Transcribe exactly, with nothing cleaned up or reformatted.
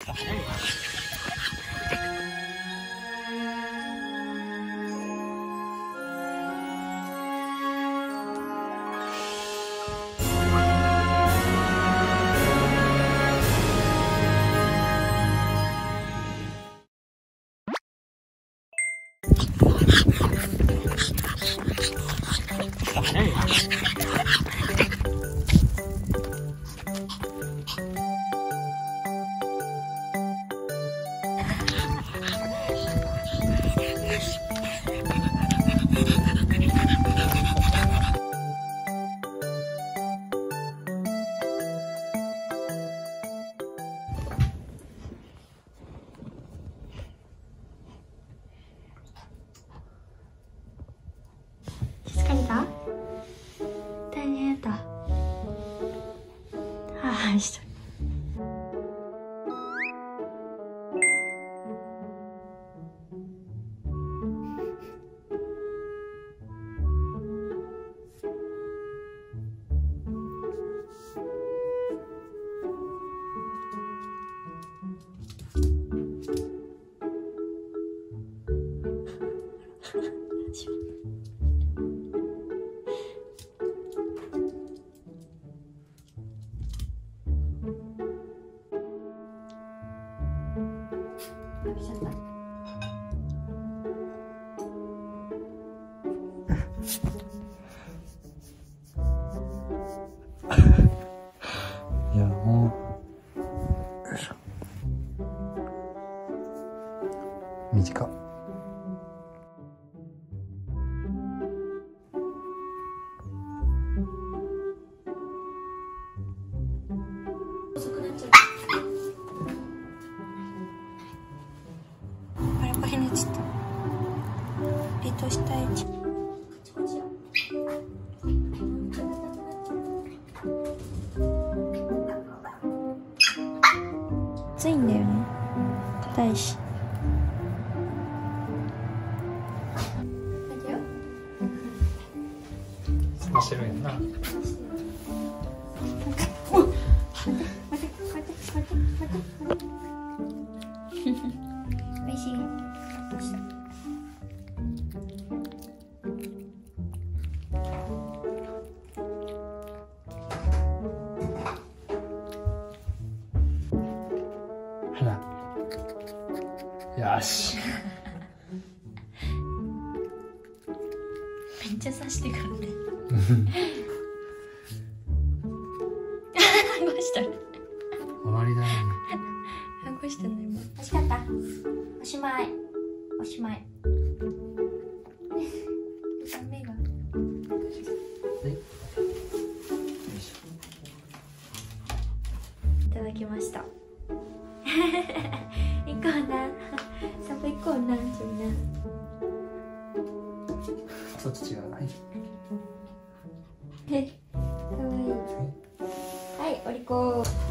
疲れた？大変やった。はあ、しとる。 いやもうよいしょ短っ。 遅くなっちゃう。あれこれねちょっと冷凍したい。こっちこっちよ。熱いんだよね。硬いし。 済ましてるんやな。 おっ。待って待って待って待って待って。おいしい。 ほら。よし。 めっちゃ刺してくるね。剥がしたね。 終わりだね。 剥がしたね今。美味しかった。おしまい。おしまい。目が。いただきました。行こうな。散歩行こうな、ちみな。 そっち違う。はい。 え、かわいい。はい、お利口。